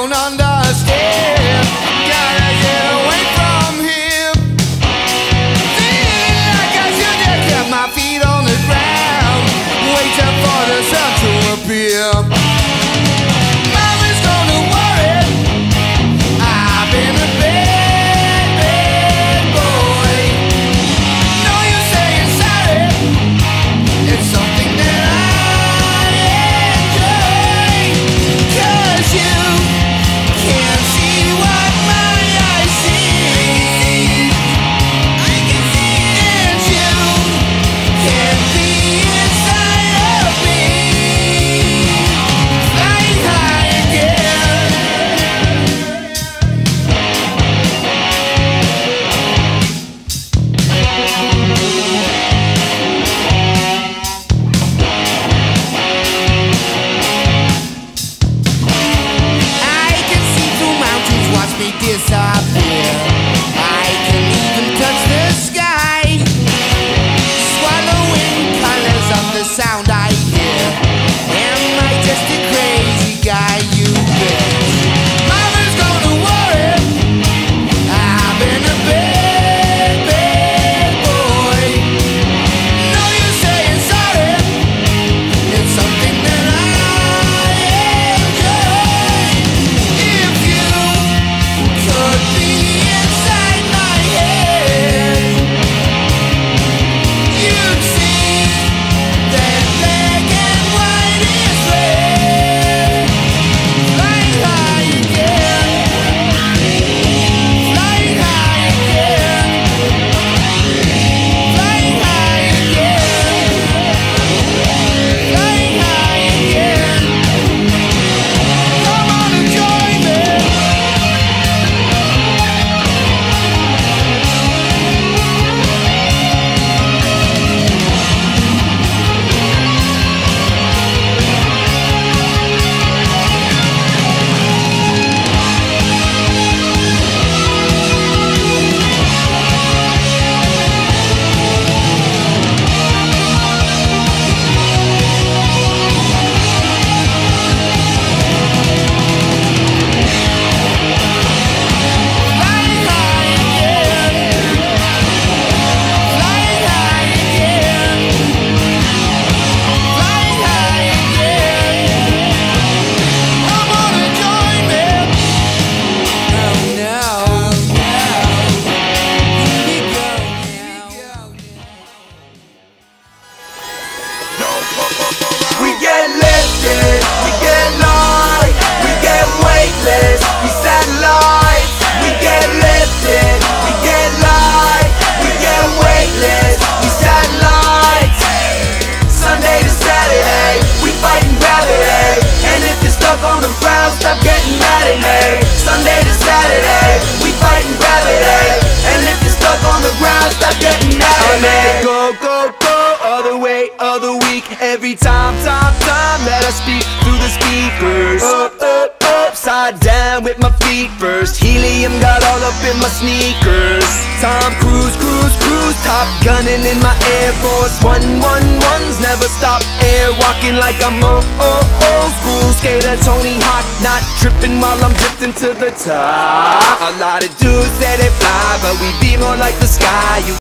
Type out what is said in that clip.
don't understand. Gotta get away from here. Feeling like I should have kept my feet on the ground, waiting for the sun to appear. Mama's gonna worry. I've been a bad boy. No use saying sorry. It's something that I enjoy. 'Cause you can't see what my eyes see. I can see it. And you can't be inside of me. Flying high again. I can see through mountains, watch me disappear. I can even touch the sky, swallowing colors of the sound I hear. Am I just a crazy guy, you bet? Mama's gonna worry. I've been a bad boy. No use saying sorry. It's something that I enjoy. If you could be inside my head, you'd see that black and white is red. Flying high again. Flying high again. Flying high again. Flying high again. Come on and join me. Flying high again. Flying high again. Flying high again. Come on and join me. Oh no. Here we go We get lifted, we get light, we get weightless, we satellites. We get lifted, we get light, we get weightless, we satellites. Sunday to Saturday, we fighting gravity. And if you're stuck on the ground, stop getting mad at me. Sunday to Saturday, we fighting gravity. And if you're stuck on the ground, stop getting mad at me. Go, go, go, other way, other week. Every time that I speak through the speakers. Upside down with my feet first. Helium got all up in my sneakers. Tom Cruise, top gunning in my Air Force 111s. Never stop air walking like I'm old school skater Tony Hawk, not tripping while I'm drifting to the top. A lot of dudes say they fly, but we be more like the sky. You